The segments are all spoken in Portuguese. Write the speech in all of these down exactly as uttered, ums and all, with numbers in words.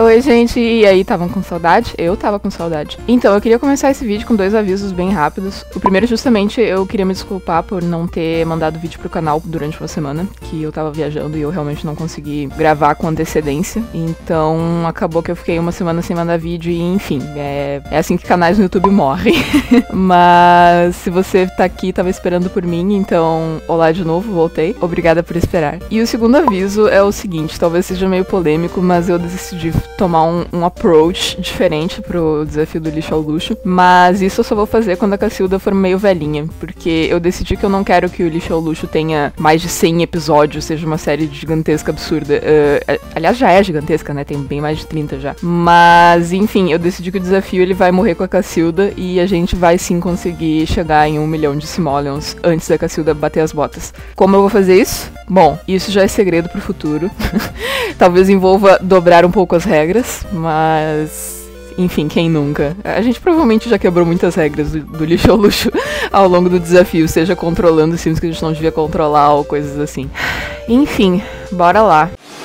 Oi, gente, e aí, estavam com saudade? Eu tava com saudade. Então, eu queria começar esse vídeo com dois avisos bem rápidos. O primeiro, justamente, eu queria me desculpar por não ter mandado vídeo pro canal durante uma semana, que eu tava viajando e eu realmente não consegui gravar com antecedência. Então, acabou que eu fiquei uma semana sem mandar vídeo e, enfim, é, é assim que canais no YouTube morrem. Mas, se você tá aqui, tava esperando por mim, então, olá de novo, voltei. Obrigada por esperar. E o segundo aviso é o seguinte, talvez seja meio polêmico, mas eu decidi tomar um, um approach diferente pro desafio do lixo ao luxo, mas isso eu só vou fazer quando a Cacilda for meio velhinha, porque eu decidi que eu não quero que o lixo ao luxo tenha mais de cem episódios, seja uma série gigantesca, absurda. Uh, aliás, já é gigantesca, né? Tem bem mais de trinta já. Mas, enfim, eu decidi que o desafio ele vai morrer com a Cacilda e a gente vai sim conseguir chegar em um milhão de simoleons antes da Cacilda bater as botas. Como eu vou fazer isso? Bom, isso já é segredo pro futuro. Talvez envolva dobrar um pouco as regras, mas... enfim, quem nunca? A gente provavelmente já quebrou muitas regras do, do lixo ao luxo ao longo do desafio, seja controlando sims que a gente não devia controlar ou coisas assim. Enfim, bora lá.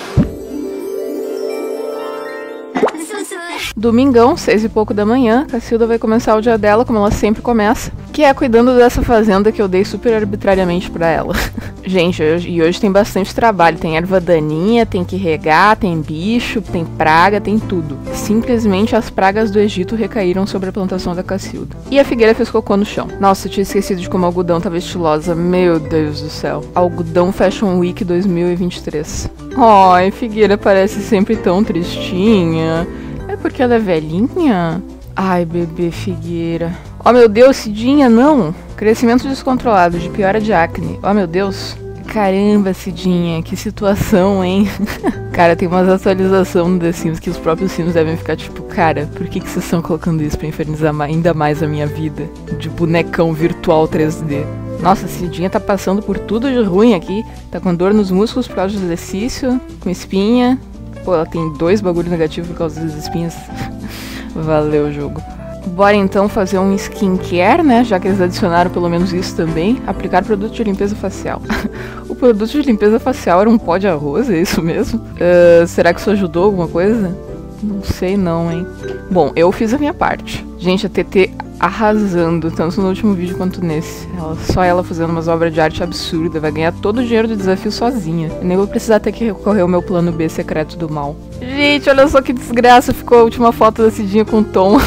Domingão, seis e pouco da manhã, Cacilda vai começar o dia dela, como ela sempre começa, que é cuidando dessa fazenda que eu dei super arbitrariamente pra ela. Gente, hoje, e hoje tem bastante trabalho, tem erva daninha, tem que regar, tem bicho, tem praga, tem tudo. Simplesmente as pragas do Egito recaíram sobre a plantação da Cacilda. E a figueira fez cocô no chão. Nossa, eu tinha esquecido de como o algodão tava estilosa, meu Deus do céu. Algodão Fashion Week dois mil e vinte e três. Ai, figueira parece sempre tão tristinha. É porque ela é velhinha? Ai, bebê figueira. Oh, meu Deus, Cidinha, não. Crescimento descontrolado, de piora de acne. Oh, meu Deus. Caramba, Cidinha, que situação, hein? Cara, tem umas atualizações no The Sims que os próprios Sims devem ficar tipo, cara, por que que vocês estão colocando isso pra infernizar ainda mais a minha vida? De bonecão virtual três D. Nossa, a Cidinha tá passando por tudo de ruim aqui. Tá com dor nos músculos por causa do exercício, com espinha. Pô, ela tem dois bagulhos negativos por causa das espinhas. Valeu, jogo. Bora então fazer um skincare, né? Já que eles adicionaram pelo menos isso também. Aplicar produto de limpeza facial. O produto de limpeza facial era um pó de arroz, é isso mesmo? Uh, será que isso ajudou alguma coisa? Não sei não, hein? Bom, eu fiz a minha parte. Gente, a T T arrasando, tanto no último vídeo quanto nesse. Ela, só ela fazendo umas obras de arte absurda, vai ganhar todo o dinheiro do desafio sozinha. Eu nem vou precisar ter que recorrer ao meu plano B secreto do mal. Gente, olha só que desgraça, ficou a última foto da Cidinha com o Tom.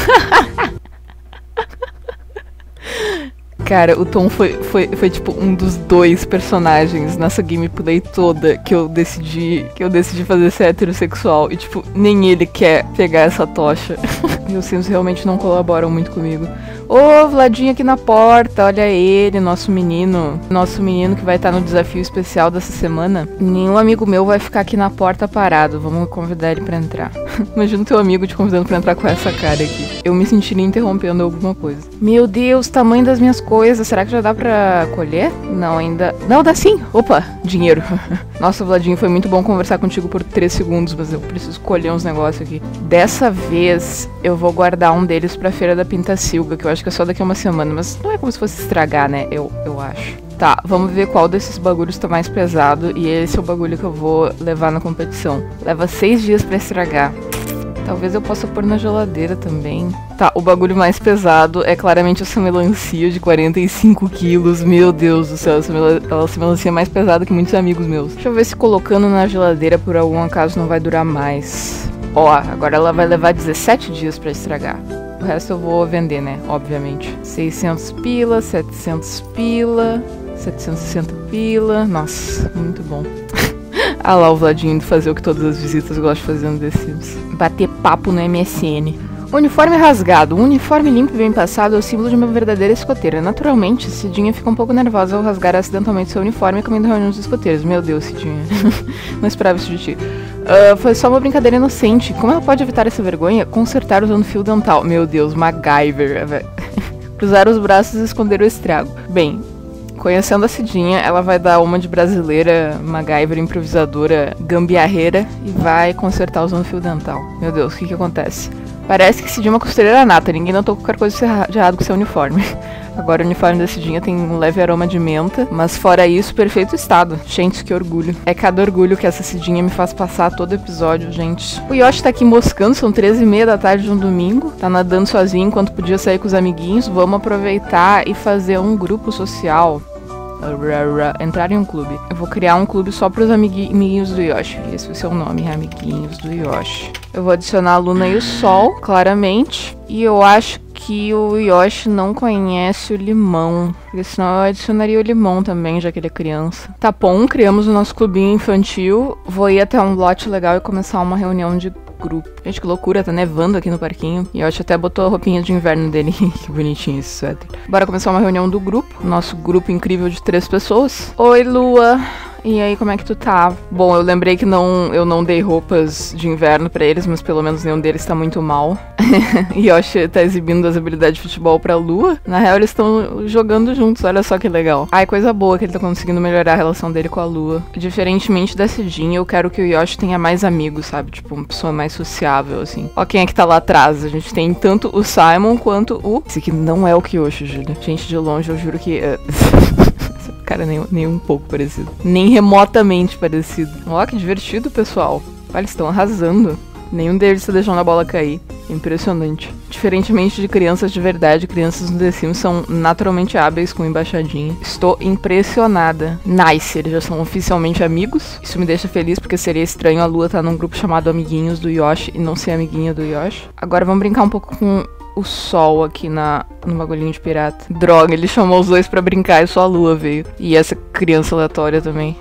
Cara, o Tom foi, foi, foi tipo um dos dois personagens nessa gameplay toda que eu decidi que eu decidi fazer ser heterossexual. E tipo, nem ele quer pegar essa tocha. Meus sims realmente não colaboram muito comigo. Ô, Vladinho aqui na porta, olha ele, nosso menino. Nosso menino que vai estar no desafio especial dessa semana. Nenhum amigo meu vai ficar aqui na porta parado, vamos convidar ele pra entrar. Imagina o teu amigo te convidando pra entrar com essa cara aqui. Eu me sentiria interrompendo alguma coisa. Meu Deus, tamanho das minhas coisas, será que já dá pra colher? Não, ainda... Não, dá sim! Opa, dinheiro. Nossa, Vladinho, foi muito bom conversar contigo por três segundos, mas eu preciso colher uns negócios aqui. Dessa vez, eu vou guardar um deles pra Feira da Pintacilga, que eu acho que é só daqui a uma semana, mas não é como se fosse estragar, né? Eu, eu acho. Tá, vamos ver qual desses bagulhos tá mais pesado, e esse é o bagulho que eu vou levar na competição. Leva seis dias pra estragar. Talvez eu possa pôr na geladeira também. Tá, o bagulho mais pesado é claramente essa melancia de quarenta e cinco quilos. Meu Deus do céu, essa, mel essa melancia é mais pesada que muitos amigos meus. Deixa eu ver se colocando na geladeira por algum acaso não vai durar mais. Ó, agora ela vai levar dezessete dias pra estragar. O resto eu vou vender, né? Obviamente. seiscentos pila, setecentos pila, setecentos e sessenta pila. Nossa, muito bom. Ah lá o Vladinho indo fazer o que todas as visitas gostam de fazer no The Sims. Bater papo no M S N. Uniforme rasgado. Um uniforme limpo e bem passado é o símbolo de uma verdadeira escoteira. Naturalmente, Cidinha fica um pouco nervosa ao rasgar acidentalmente seu uniforme comendo reunião dos escoteiros. Meu Deus, Cidinha. Não esperava isso de ti. Uh, foi só uma brincadeira inocente. Como ela pode evitar essa vergonha? Consertar usando fio dental. Meu Deus, MacGyver. Cruzar os braços e esconder o estrago. Bem... Conhecendo a Cidinha, ela vai dar uma de brasileira, MacGyver, improvisadora, gambiarreira e vai consertar usando fio dental. Meu Deus, o que que acontece? Parece que Cidinha é uma costureira nata, ninguém notou qualquer coisa de errado com seu uniforme. Agora o uniforme da Cidinha tem um leve aroma de menta, mas fora isso, perfeito estado. Gente, que orgulho. É cada orgulho que essa Cidinha me faz passar todo episódio, gente. O Yoshi tá aqui moscando, são treze e meia da tarde de um domingo. Tá nadando sozinho enquanto podia sair com os amiguinhos. Vamos aproveitar e fazer um grupo social. Entrar em um clube. Eu vou criar um clube só pros amigui amiguinhos do Yoshi. Esse vai ser o nome, amiguinhos do Yoshi. Eu vou adicionar a Luna e o Sol, claramente. E eu acho que o Yoshi não conhece o Limão. Porque senão eu adicionaria o Limão também, já que ele é criança. Tá bom, criamos o nosso clubinho infantil. Vou ir até um lote legal e começar uma reunião de grupo. Gente, que loucura, tá nevando aqui no parquinho. E o Yoshi até botou a roupinha de inverno dele. Que bonitinho esse suéter. Bora começar uma reunião do grupo. Nosso grupo incrível de três pessoas. Oi, Lua. E aí, como é que tu tá? Bom, eu lembrei que não, eu não dei roupas de inverno pra eles, mas pelo menos nenhum deles tá muito mal. E Yoshi tá exibindo as habilidades de futebol pra Lua. Na real, eles estão jogando juntos, olha só que legal. Ai, coisa boa que ele tá conseguindo melhorar a relação dele com a Lua. Diferentemente da Cidinha, eu quero que o Yoshi tenha mais amigos, sabe? Tipo, uma pessoa mais sociável, assim. Ó quem é que tá lá atrás. A gente tem tanto o Simon quanto o... Esse aqui não é o Kyoshi, Júlia. Gente, de longe, eu juro que... Cara, nem, nem um pouco parecido. Nem remotamente parecido. Ó, que divertido, pessoal. Olha, eles estão arrasando. Nenhum deles está deixando a bola cair. Impressionante. Diferentemente de crianças de verdade, crianças no The Sims são naturalmente hábeis com embaixadinha. Estou impressionada. Nice, eles já são oficialmente amigos. Isso me deixa feliz porque seria estranho a Lua estar num grupo chamado Amiguinhos do Yoshi e não ser amiguinha do Yoshi. Agora vamos brincar um pouco com o Sol aqui na, no bagulhinho de pirata. Droga, ele chamou os dois pra brincar e só a Lua veio. E essa criança aleatória também.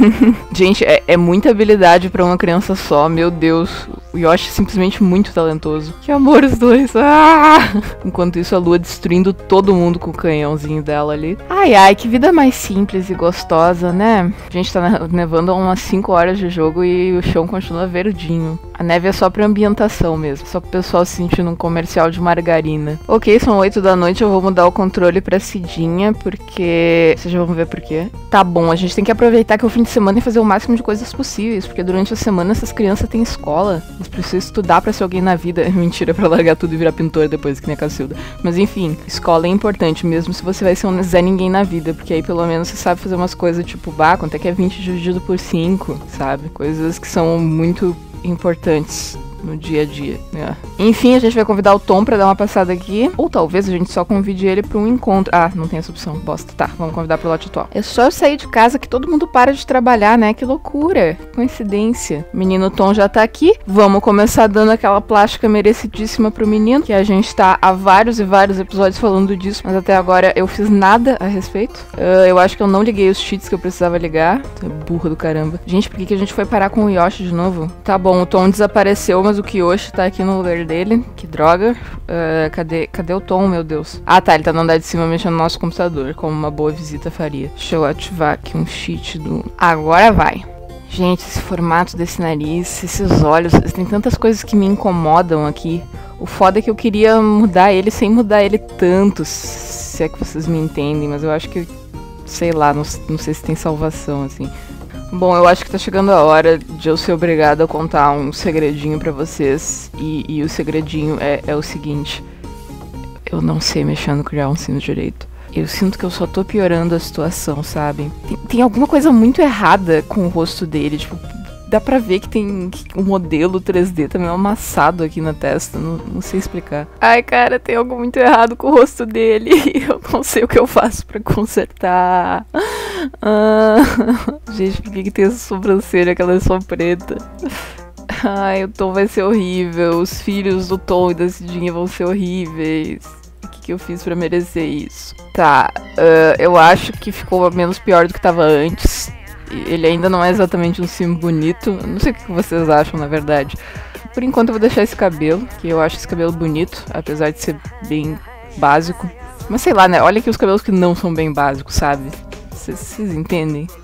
Gente, é, é muita habilidade pra uma criança só, meu Deus. O Yoshi é simplesmente muito talentoso. Que amor os dois. Ah! Enquanto isso, a Lua destruindo todo mundo com o canhãozinho dela ali. Ai, ai, que vida mais simples e gostosa, né? A gente tá nevando há umas cinco horas de jogo e o chão continua verdinho. A neve é só pra ambientação mesmo. Só pro pessoal se sentir num comercial de margarina. Ok, são oito da noite, eu vou mudar o controle pra Cidinha, porque... Vocês já vão ver por quê. Tá bom, a gente tem que aproveitar que é o fim de semana e fazer o máximo de coisas possíveis, porque durante a semana essas crianças têm escola. Eles precisam estudar pra ser alguém na vida. Mentira, pra largar tudo e virar pintor depois, que nem a Cacilda. Mas enfim, escola é importante, mesmo se você vai ser um Zé Ninguém na vida, porque aí pelo menos você sabe fazer umas coisas tipo, bah, quanto é que é vinte dividido por cinco, sabe? Coisas que são muito importantes no dia a dia, né? Enfim, a gente vai convidar o Tom pra dar uma passada aqui. Ou talvez a gente só convide ele pra um encontro. Ah, não tem essa opção, bosta. Tá, vamos convidar pro lote atual. É só eu sair de casa que todo mundo para de trabalhar, né? Que loucura, coincidência. O menino Tom já tá aqui. Vamos começar dando aquela plástica merecidíssima pro menino, que a gente tá há vários e vários episódios falando disso, mas até agora eu fiz nada a respeito. Uh, eu acho que eu não liguei os cheats que eu precisava ligar. Tô burra do caramba. Gente, por que que a gente foi parar com o Yoshi de novo? Tá bom, o Tom desapareceu, mas o Kyoshi tá aqui no lugar dele. Que droga. Uh, cadê, cadê o Tom, meu Deus? Ah, tá. Ele tá no andar de cima mexendo no nosso computador, como uma boa visita faria. Deixa eu ativar aqui um cheat do... Agora vai. Gente, esse formato desse nariz, esses olhos, tem tantas coisas que me incomodam aqui. O foda é que eu queria mudar ele sem mudar ele tanto, se é que vocês me entendem, mas eu acho que, sei lá, não, não sei se tem salvação, assim. Bom, eu acho que tá chegando a hora de eu ser obrigada a contar um segredinho pra vocês. E, e o segredinho é, é o seguinte. Eu não sei mexer no criar um sino direito. Eu sinto que eu só tô piorando a situação, sabe? Tem, tem alguma coisa muito errada com o rosto dele. Tipo, dá pra ver que tem um modelo três D também amassado aqui na testa. Não, não sei explicar. Ai, cara, tem algo muito errado com o rosto dele. Eu não sei o que eu faço pra consertar. Ah, gente, por que, que tem essa sobrancelha que ela é só preta? Ai, o Tom vai ser horrível. Os filhos do Tom e da Cidinha vão ser horríveis. O que, que eu fiz pra merecer isso? Tá, uh, eu acho que ficou menos pior do que tava antes. Ele ainda não é exatamente um sim bonito. Não sei o que vocês acham, na verdade. Por enquanto eu vou deixar esse cabelo, que eu acho esse cabelo bonito, apesar de ser bem básico. Mas sei lá, né? Olha aqui os cabelos que não são bem básicos, sabe? Vocês entendem?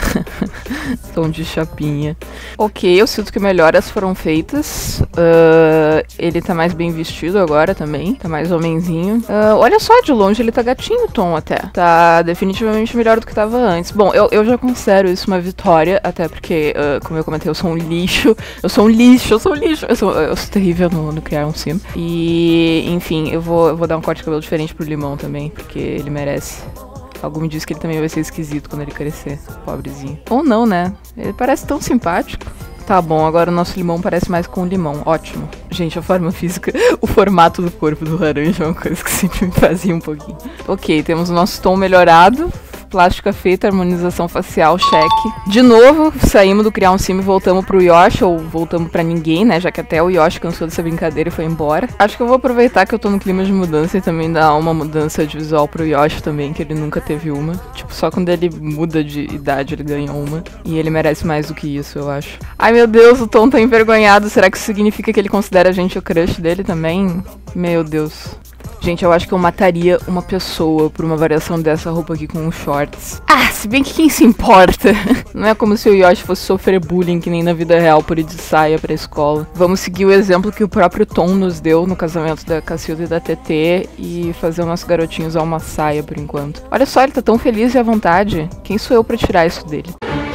Tom de chapinha. Ok, eu sinto que melhoras foram feitas. Uh, ele tá mais bem vestido agora também. Tá mais homenzinho. Uh, olha só, de longe ele tá gatinho, Tom, até. Tá definitivamente melhor do que tava antes. Bom, eu, eu já considero isso uma vitória, até porque, uh, como eu comentei, eu sou um lixo. Eu sou um lixo, eu sou um lixo. Eu sou, eu sou terrível no, no criar um sim. E, enfim, eu vou, eu vou dar um corte de cabelo diferente pro Limão também, porque ele merece. Algo me diz que ele também vai ser esquisito quando ele crescer, pobrezinho. Ou não, né? Ele parece tão simpático. Tá bom, agora o nosso Limão parece mais com o Limão. Ótimo. Gente, a forma física, o formato do corpo do laranja é uma coisa que sempre me fazia um pouquinho. Ok, temos o nosso tom melhorado. Plástica feita, harmonização facial, cheque. De novo, saímos do criar um sim e voltamos pro Yoshi, ou voltamos pra ninguém, né? Já que até o Yoshi cansou dessa brincadeira e foi embora. Acho que eu vou aproveitar que eu tô no clima de mudança e também dar uma mudança de visual pro Yoshi também, que ele nunca teve uma. Tipo, só quando ele muda de idade ele ganha uma. E ele merece mais do que isso, eu acho. Ai, meu Deus, o Tom tá envergonhado. Será que isso significa que ele considera a gente o crush dele também? Meu Deus. Gente, eu acho que eu mataria uma pessoa por uma variação dessa roupa aqui com shorts. Ah, se bem que quem se importa? Não é como se o Yoshi fosse sofrer bullying que nem na vida real por ir de saia pra escola. Vamos seguir o exemplo que o próprio Tom nos deu no casamento da Cacilda e da T T e fazer o nosso garotinho usar uma saia por enquanto. Olha só, ele tá tão feliz e à vontade. Quem sou eu pra tirar isso dele?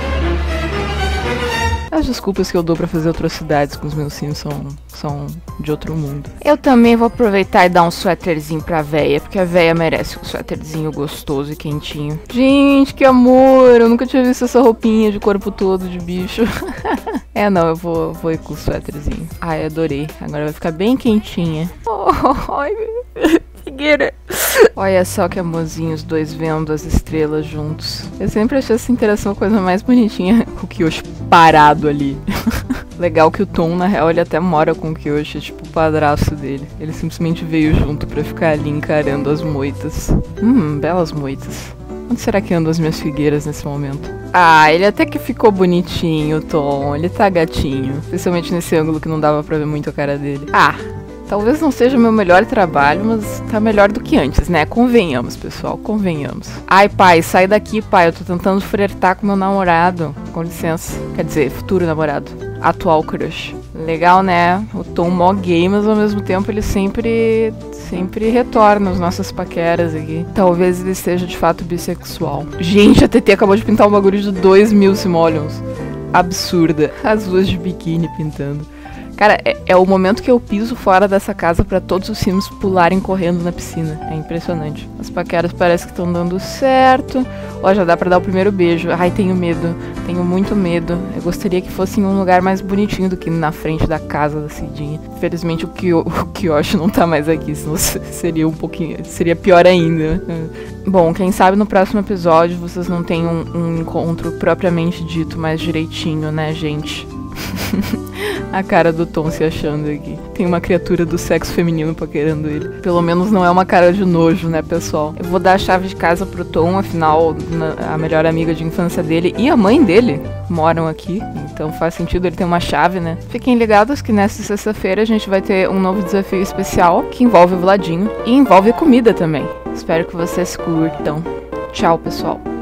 As desculpas que eu dou pra fazer atrocidades com os meus sims são, são de outro mundo. Eu também vou aproveitar e dar um suéterzinho pra véia, porque a véia merece um suéterzinho gostoso e quentinho. Gente, que amor! Eu nunca tinha visto essa roupinha de corpo todo de bicho. É, não, eu vou, vou ir com o suéterzinho. Ai, adorei. Agora vai ficar bem quentinha. Oh, ai, figueira. Olha só que amorzinho, os dois vendo as estrelas juntos. Eu sempre achei essa interação a coisa mais bonitinha, com o Kyoshi parado ali. Legal que o Tom, na real, ele até mora com o Kyoshi, tipo o padrasto dele. Ele simplesmente veio junto pra ficar ali encarando as moitas. Hum, belas moitas. Onde será que andam as minhas figueiras nesse momento? Ah, ele até que ficou bonitinho, Tom. Ele tá gatinho. Especialmente nesse ângulo que não dava pra ver muito a cara dele. Ah, talvez não seja o meu melhor trabalho, mas tá melhor do que antes, né? Convenhamos, pessoal, convenhamos. Ai, pai, sai daqui, pai. Eu tô tentando flertar com meu namorado. Com licença. Quer dizer, futuro namorado. Atual crush. Legal, né? O Tom mó gay, mas ao mesmo tempo ele sempre... sempre retorna as nossas paqueras aqui. Talvez ele seja de fato bissexual. Gente, a T T acabou de pintar um bagulho de dois mil simoleons. Absurda. As duas de biquíni pintando. Cara, é, é o momento que eu piso fora dessa casa pra todos os sims pularem correndo na piscina. É impressionante. As paqueras parece que estão dando certo. Ó, já dá pra dar o primeiro beijo. Ai, tenho medo. Tenho muito medo. Eu gostaria que fosse em um lugar mais bonitinho do que na frente da casa da Cidinha. Infelizmente o, Kyo, o Kyoshi não tá mais aqui, senão seria um pouquinho... seria pior ainda. Bom, quem sabe no próximo episódio vocês não tenham um, um encontro propriamente dito mais direitinho, né, gente? A cara do Tom se achando aqui. Tem uma criatura do sexo feminino paquerando ele. Pelo menos não é uma cara de nojo, né, pessoal? Eu vou dar a chave de casa pro Tom, afinal, a melhor amiga de infância dele e a mãe dele moram aqui. Então faz sentido ele ter uma chave, né? Fiquem ligados que nesta sexta-feira a gente vai ter um novo desafio especial que envolve o Vladinho e envolve comida também. Espero que vocês curtam. Tchau, pessoal.